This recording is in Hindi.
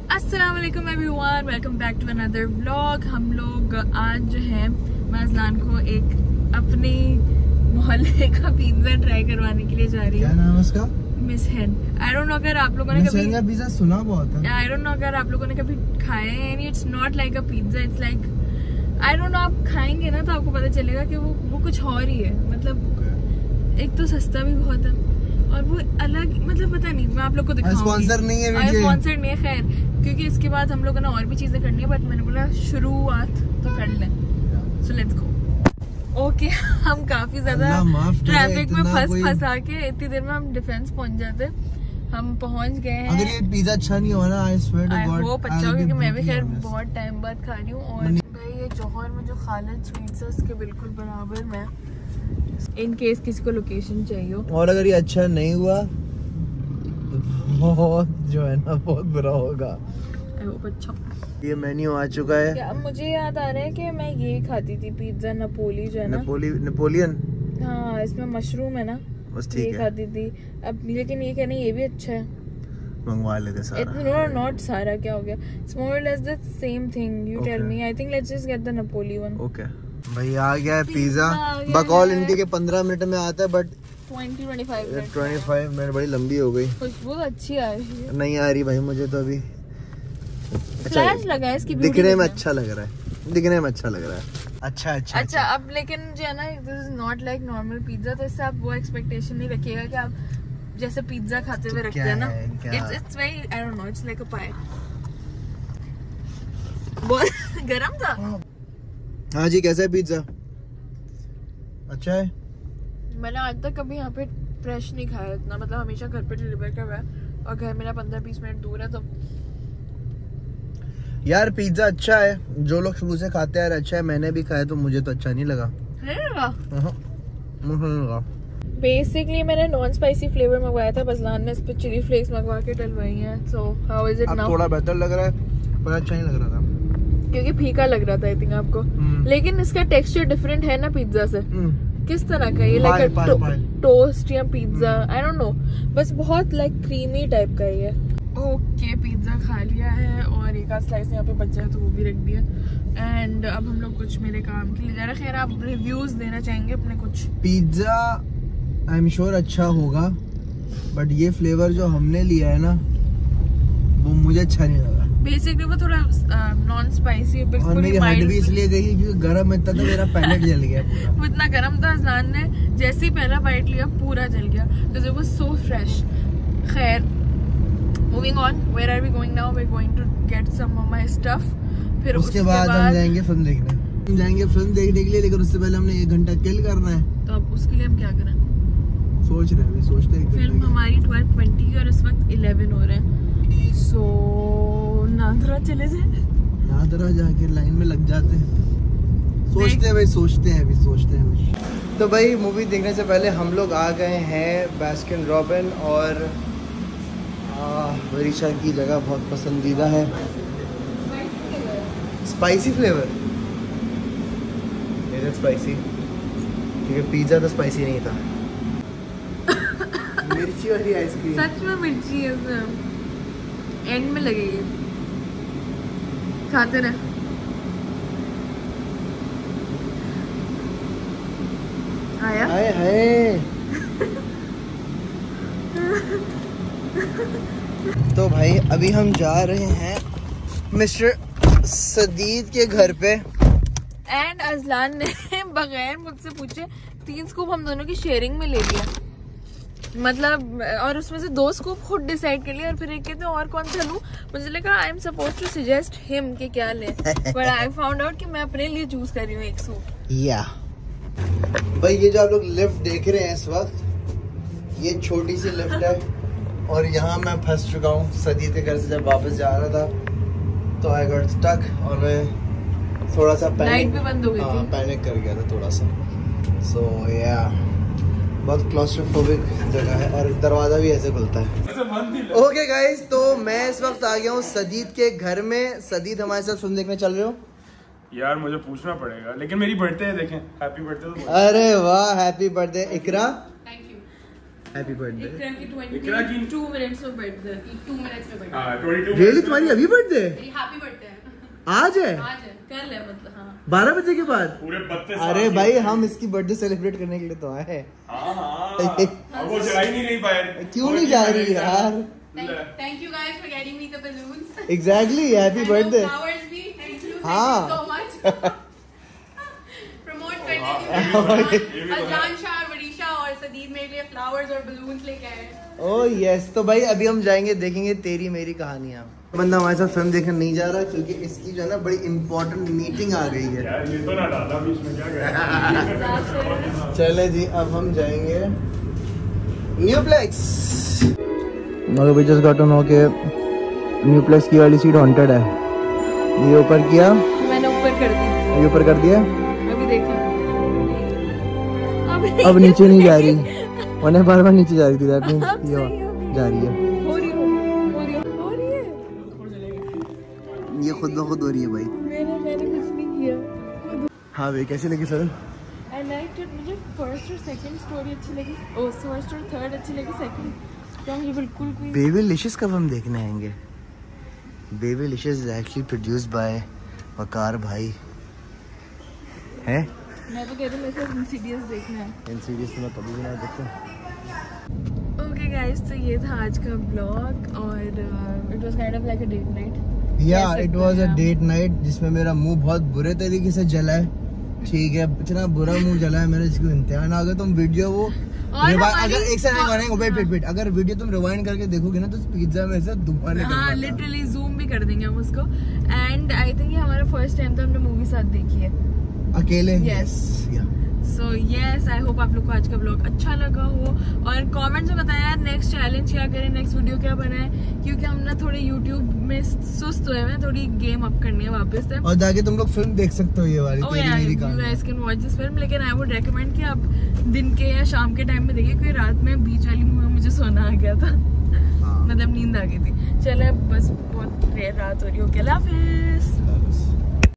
अस्सलाम वालेकुम everyone, welcome back to another vlog. हम लोग आज जो है मैं अज़लान को एक अपनी मोहल्ले का पिज्जा ट्राई करवाने के लिए जा रही हूँ। क्या नाम है उसका? मिस हेन। आई डोंट नो अगर आप लोगों ने कभी पिज्जा सुना बहुत है। आई डोंट नो अगर आप लोगों ने कभी खाया है। It's not like a pizza, it's like I don't know, आप खाएंगे ना तो आपको पता चलेगा कि वो कुछ और ही है। मतलब एक तो सस्ता भी बहुत है और वो अलग, मतलब पता नहीं, मैं आप लोग को दिखाऊंगी। स्पॉन्सर नहीं है वीडियो, स्पॉन्सर नहीं है खैर, क्योंकि इसके बाद हम लोगों ने और भी चीजें करनी है, बट मैंने बोला शुरुआत तो कर लें। So let's go. ओके, हम काफी ज्यादा ट्रैफिक में फंसा के इतनी देर में हम डिफेंस पहुंच जाते। हम पहुंच गए हैं। अगर ये पिज्जा अच्छा नहीं हो ना, I swear to God, hope अच्छा हो, क्योंकि मैं भी खैर बहुत टाइम बाद खा रही हूँ। और भाई ये जौहर में जो खालिद स्वीट्स है उसके बिल्कुल बराबर में, इन केस किसी को लोकेशन चाहिए हो। और अगर ये अच्छा नहीं हुआ तो बहुत जो है ना बहुत बुरा होगा। अच्छा, ये मेन्यू आ चुका है। क्या मुझे याद आ रहा है कि मैं ये खाती थी पिज्जा नपोली जो है ना, नेपोलियन। हाँ, इसमें मशरूम है ना, बस ठीक ये है, खाती थी। अब लेकिन ये कहना ये भी अच्छा है, मंगवा लेते सारा। नो नॉट सारा, क्या हो गया, इट्स मोर और less the same thing. You tell me, I think let's just get the Napoli one. Okay भाई, आ गया है पिज्जा। बकौल इंडिया के 15 मिनट में आता है, बट 25 मिनट बड़ी लंबी हो गई। खुशबू अच्छी आ रही है। नहीं आ रही भाई मुझे तो अभी। फ्लैश लगा है इसकी, दिखने में अच्छा लग रहा है, दिखने में अच्छा लग रहा है। अच्छा। अब लेकिन जो है ना, this is not like normal pizza, तो इससे आप वो एक्सपेक्टेशन नहीं रखिएगा कि आप जैसे पिज्जा खाते हुए रखते हैं ना। It's very, I don't know, it's like a pie. बहुत गरम था। हाँ जी, कैसा है पिज्जा? अच्छा है। मैंने आज तक कभी यहाँ पे फ्रेश नहीं खाया इतना, मतलब हमेशा घर पे डिलीवर करवा है, और घर मेरा 15-20 मिनट दूर है। तो यार पिज्जा अच्छा है, जो लोग शुरू से खाते हैं अच्छा है। मैंने भी खाया तो मुझे तो अच्छा नहीं लगा। बेसिकली मैंने नॉन स्पाइसी फ्लेवर मंगवाया था, बज़लान ने इस पे चिली फ्लेक्स मंगवा के डलवाई हैं। So how is it now? थोड़ा बेहतर लग रहा है, पर अच्छा नहीं लग रहा था क्योंकि फीका लग रहा था आई थिंक आपको। लेकिन इसका टेक्सचर डिफरेंट है ना पिज्जा से। किस तरह का ये, लाइक टोस्ट या पिज्जा, आई डोंट नो, बस बहुत लाइक क्रीमी टाइप का ही है। ओके, पिज्जा खा लिया है और एक आध स्लाइस यहाँ पे बचा है तो वो भी रख दिया। एंड अब हम लोग कुछ मेरे काम के लिए जा रहे हैं। खैर, आप रिव्यूज देना चाहेंगे अपने कुछ? पिज्जा आई एम श्योर अच्छा होगा, बट ये फ्लेवर जो हमने लिया है ना वो मुझे अच्छा नहीं लगा। बेसिकली वो थोड़ा नॉन स्पाइसी, और मेरी हाइट भी इसलिए देखी क्योंकि गरम इतना तो मेरा पैलेट जल गया पूरा। वो इतना गरम था, अज़लान ने जैसे ही पहला बाइट लिया पूरा जल गया, तो इट वाज सो फ्रेश। खैर, moving on, where are we going now? We are going to get some of my stuff. फिर उसके बाद हम जाएंगे फिल्म देखने। के लिए, लेकिन उससे पहले हमने 1 घंटा किल करना है। तो अब उसके लिए हम क्या करें? सोचते हैं। फिल्म हमारी 12:20 और इस वक्त 11 हो रहे हैं। सो नादरा चले जाए, नादरा जाके लाइन में लग जाते हैं। सोचते हैं। तो भाई मूवी देखने से पहले हम लोग आ गए हैं बास्किन रॉबिन, और वरीशा की जगह बहुत पसंदीदा है, स्पाइसी फ्लेवर। स्पाइसी क्योंकि पिज्जा तो स्पाइसी नहीं था। मिर्ची वाली आइसक्रीम, सच में मिर्ची है इसमें, एंड में लगेगी। खाते रहे। आया हाय तो भाई अभी हम जा रहे हैं मिस्टर सदीद के घर पे, एंड अज़लान ने बगैर मुझसे पूछे 3 स्कूप हम दोनों की शेयरिंग में ले लिया, मतलब, और उसमें से 2 स्कूप खुद डिसाइड कर लिया, और फिर एक कहते हैं और कौन सा लूं। मुझे लगा I am supposed to suggest him कि क्या लें, बट आई फाउंड आउट कि मैं अपने लिए चूज कर रही हूँ 1 सूप। या भाई, ये जो आप लोग लिफ्ट देख रहे हैं इस वक्त, ये छोटी सी लिफ्ट है, और यहाँ मैं फंस चुका हूँ। सदीद के घर से जब वापस जा रहा था तो आई गॉट स्टक, और मैं थोड़ा सा लाइट भी बंद हो गई थी, पैनिक कर गया था थोड़ा सा। सो या बहुत क्लॉस्ट्रोफोबिक जगह है, और दरवाजा भी ऐसे खुलता है। ओके गाइस, तो मैं इस वक्त आ गया हूँ सदीद के घर में। सदीद, हमारे साथ फिल्म देखने चल रहे हो? यार मुझे पूछना पड़ेगा, लेकिन मेरी बर्थडे है, देखें। Happy birthday. अरे वाह, happy birthday Iqra. Thank you. Happy birthday. Iqra की इकरा की 22 मिनट्स में बर्थडे, 2 मिनट्स में बर्थडे। हाँ 22 रियली तुम्हारी अभी बर्थडे मेरी हैप्पी बर्थडे है। आज है? आज है, कल है मतलब। हाँ 12 बजे के बाद? पूरे 32 अरे भाई हम इसकी बर्थडे सेलिब्रेट करने के लिए तो आए हैं। हाँ अब वो चला ही नहीं पाए। क्यों नहीं जा रही यार? Thank you guys for getting me the balloons. Exactly, happy birthday. Flowers भी, thank you हाँ। so much. Promote करने के लिए अज़लान शाह, वरीशा और सदीद मेरे लिए flowers और balloons लेके आए। ओह यस, तो भाई अभी हम जाएंगे देखेंगे तेरी मेरी कहानियाँ। बंदा हमारे साथ फिल्म देखने नहीं जा रहा क्योंकि इसकी जो है ना बड़ी इम्पोर्टेंट मीटिंग आ गई है। यार ये तो ना डाला बीच में, क्या गया। चले जी अब हम जाएंगे न्यूप्लेक्स। मगर we just got to know के न्यूप्लेक्स की वाली सीट हॉन्टेड है। ये ऊपर किया, मैंने ऊपर कर दी। ये ऊपर कर दिया, अभी देखो अब नीचे नहीं जा रही, उन्हें बार बार नीचे जा रही थी। दैट मींस ये जा रही है, हो रही है। ये खुद ब खुद हो रही है भाई। मैंने कुछ नहीं किया। हाँ भाई कैसी लगी फिल्म? I liked it. मुझे फर्स्ट और सेकंड स्टोरी अच्छी लगी, फर्स्ट और थर्ड अच्छी लगी, सेकंड तो ये बिल्कुल कोई। बेबीलिशियस कब हम देखने आएंगे? Babylicious is actually produced by Waqar भाई है। मैं तो कह रही हूँ मेरे को इंसीडियस देखना है। इंसीडियस तो मैं कभी भी ना देखूं। ओके गाइस, तो ये था आज का ब्लॉग और it was kind of like a date night. या it was a date night जिसमें मेरा मुंह बहुत बुरे तरीके से जला है। ठीक है, इतना बुरा मुंह जला है मेरा जिसको इम्तिहान आ गया। तुम वीडियो वो अगर एक से वेट अगर वीडियो तुम रिवाइंड करके देखोगे ना तो पिज्जा में से धुआं निकल रहा है। लिटरली जूम भी कर देंगे हम उसको। एंड आई थिंक ये हमारा फर्स्ट टाइम था हमने मूवी साथ देखी है अकेले। Yes so yes, I hope आप लोग को आज का ब्लॉग अच्छा लगा हो और कमेंट्स में बताएं यार नेक्स्ट चैलेंज क्या करें, नेक्स्ट वीडियो क्या बनाए, क्योंकि हम ना थोड़े यूट्यूब में सुस्त हुए हैं, थोड़ी गेम अप करनी है वापस से। और जाके तुम लोग फिल्म देख सकते हो ये वाली तेरी मेरी कहानी। You guys can watch this film, लेकिन आई वुड रेकमेंड कि आप दिन के या शाम के टाइम में देखिए, क्योंकि रात में बीच वाली मूवी में मुझे सोना आ गया था। मतलब नींद आ गई थी। चले बस बहुत देर रात हो रही हो। अल्लाह हाफिज़।